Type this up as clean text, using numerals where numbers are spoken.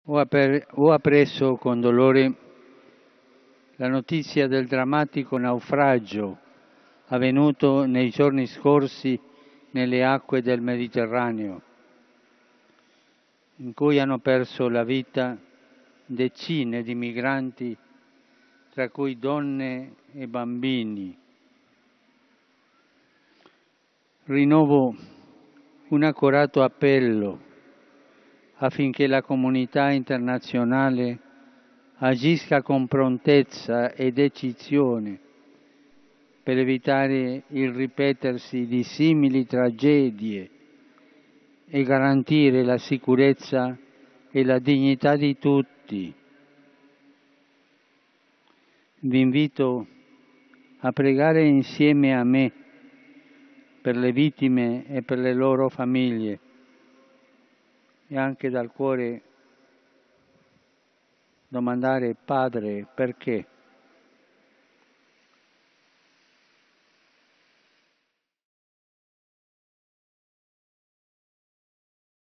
Ho appreso con dolore la notizia del drammatico naufragio avvenuto nei giorni scorsi nelle acque del Mediterraneo, in cui hanno perso la vita decine di migranti, tra cui donne e bambini. Rinnovo un accorato appello affinché la comunità internazionale agisca con prontezza e decisione per evitare il ripetersi di simili tragedie e garantire la sicurezza e la dignità di tutti. Vi invito a pregare insieme a me per le vittime e per le loro famiglie e anche dal cuore domandare: Padre, perché?